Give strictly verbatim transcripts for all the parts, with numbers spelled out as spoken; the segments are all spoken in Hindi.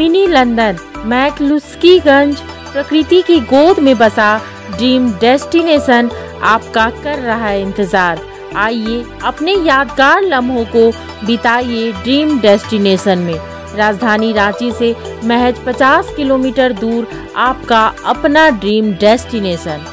मिनी लंदन मैक्लुस्कीगंज प्रकृति की गोद में बसा ड्रीम डेस्टिनेशन आपका कर रहा है इंतजार। आइए अपने यादगार लम्हों को बिताइए ड्रीम डेस्टिनेशन में। राजधानी रांची से महज पचास किलोमीटर दूर आपका अपना ड्रीम डेस्टिनेशन।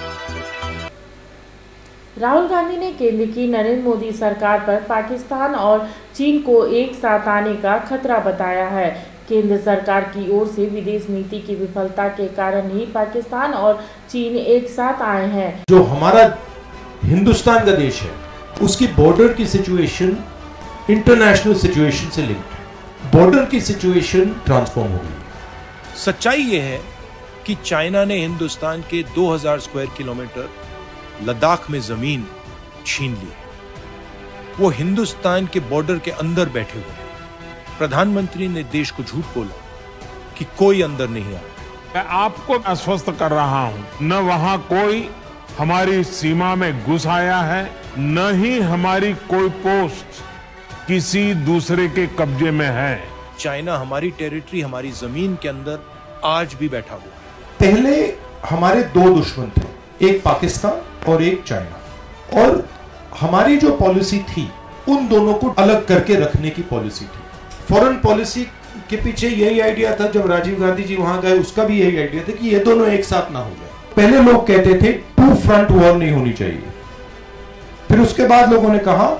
राहुल गांधी ने केंद्र की नरेंद्र मोदी सरकार पर पाकिस्तान और चीन को एक साथ आने का खतरा बताया है। केंद्र सरकार की ओर से विदेश नीति की विफलता के कारण ही पाकिस्तान और चीन एक साथ आए हैं। जो हमारा हिंदुस्तान का देश है उसकी बॉर्डर की सिचुएशन इंटरनेशनल सिचुएशन से लिंक्ड है। बॉर्डर की सिचुएशन ट्रांसफॉर्म हो गई। सच्चाई यह है कि चाइना ने हिंदुस्तान के दो हज़ार स्क्वायर किलोमीटर लद्दाख में जमीन छीन ली। वो हिंदुस्तान के बॉर्डर के अंदर बैठे हुए। प्रधानमंत्री ने देश को झूठ बोला कि कोई अंदर नहीं आया। मैं आपको आश्वस्त कर रहा हूं, न वहां कोई हमारी सीमा में घुस आया है, न ही हमारी कोई पोस्ट किसी दूसरे के कब्जे में है। चाइना हमारी टेरिटरी, हमारी जमीन के अंदर आज भी बैठा हुआ है। पहले हमारे दो दुश्मन थे, एक पाकिस्तान और एक चाइना, और हमारी जो पॉलिसी थी उन दोनों को अलग करके रखने की पॉलिसी थी। फॉरेन पॉलिसी के पीछे यही आइडिया था, जब राजीव गांधी जी वहां गए उसका भी यही आइडिया था कि ये दोनों एक साथ ना हो जाए। पहले लोग कहते थे टू फ्रंट वॉर नहीं होनी चाहिए, फिर उसके बाद लोगों ने कहा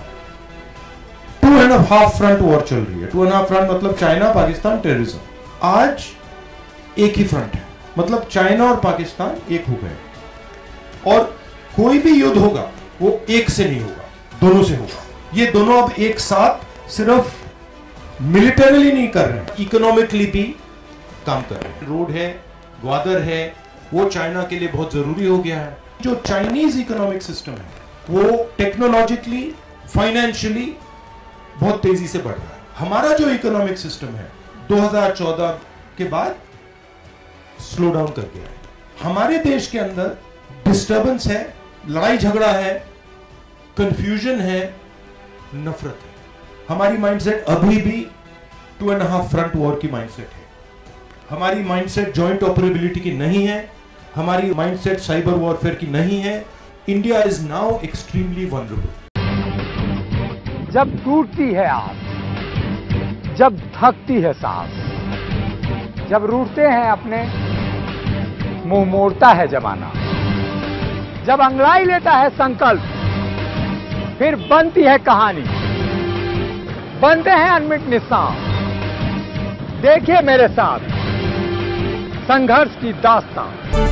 two and half front war चल रही है। टू एंड हाफ फ्रंट मतलब चाइना, पाकिस्तान, टेररिज्म। आज एक ही फ्रंट है, मतलब चाइना और पाकिस्तान एक हो गए, और कोई भी युद्ध होगा वो एक से नहीं होगा, दोनों से होगा। ये दोनों अब एक साथ सिर्फ मिलिटरीली नहीं कर रहे हैं, इकोनॉमिकली भी काम कर रहे हैं। रोड है, ग्वादर है, वो चाइना के लिए बहुत जरूरी हो गया है। जो चाइनीज इकोनॉमिक सिस्टम है वो टेक्नोलॉजिकली, फाइनेंशियली बहुत तेजी से बढ़ रहा है। हमारा जो इकोनॉमिक सिस्टम है दो हज़ार चौदह के बाद स्लो डाउन कर गया है। हमारे देश के अंदर डिस्टर्बेंस है, लड़ाई झगड़ा है, कंफ्यूजन है, नफरत है। हमारी माइंडसेट अभी भी two and half front war की माइंडसेट है। हमारी माइंडसेट जॉइंट ऑपरेबिलिटी की नहीं है, हमारी माइंडसेट साइबर वॉरफेयर की नहीं है। India is now extremely vulnerable. जब टूटती है आस, जब थकती है सांस, जब रूठते हैं अपने, मुंह मोड़ता है जमाना, जब अंगड़ाई लेता है संकल्प, फिर बनती है कहानी, बनते हैं अनमिट निशान। देखिए मेरे साथ संघर्ष की दास्तान।